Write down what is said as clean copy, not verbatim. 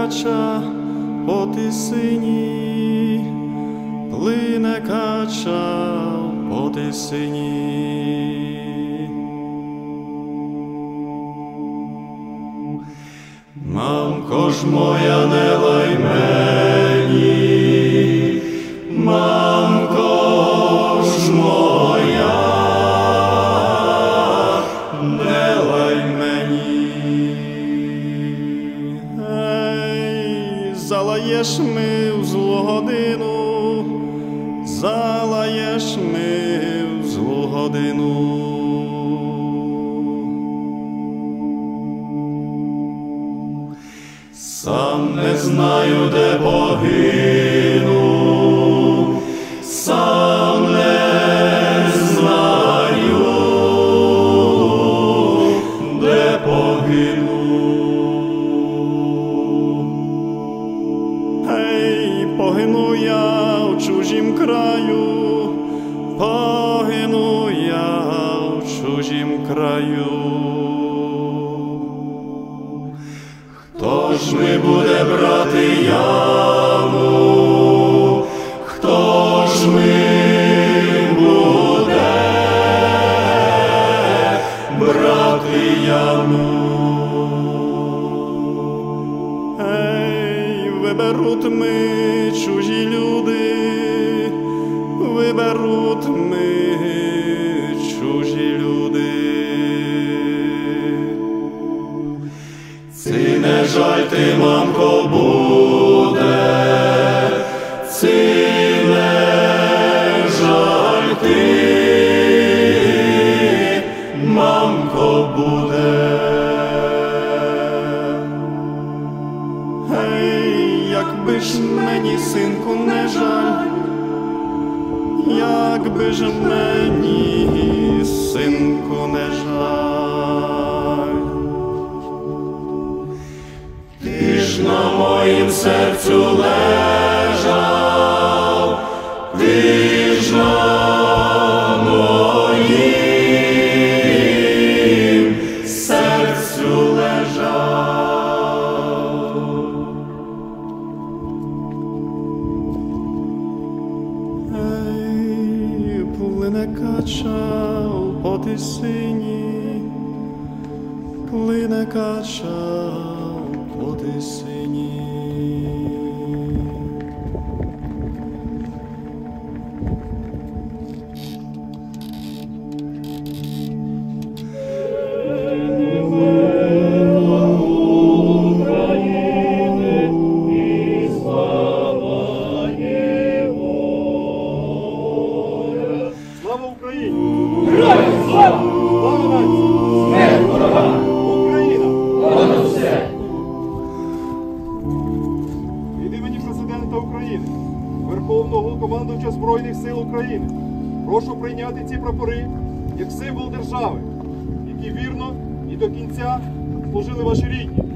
кача по тисині, плине кача по тисині. Мамко ж моя, не лай мені, мамко ж моя, не лай мені. Ей, залаєш ми в злу годину, залаєш ми в злу годину. Сам не знаю, де погину, сам не знаю, де погину. Ей, погину я в чужім краю, погину я в чужім краю. Хто ж ми буде брати яму? Хто ж ми буде брати яму? Ей, виберуть ми чужі люди, виберуть ми чужі люди. Ці не жаль ти, мамко, буде, ці не жаль ти, мамко, буде. Гей, якби ж мені, синку, не жаль, якби ж мені, синку, не жаль. Ти ж на моїм серцю лежав, ти ж на моїм серцю лежав. Ей, плине кача по тисині, плине кача по тисині. Слава Україні! Героям слава! Слава нації! Смерть ворогам! Україна! Понад усе! Від імені Президента України, Верховного Головнокомандувача Збройних сил України, прошу прийняти ці прапори як символ держави, які вірно і до кінця служили ваші рідні,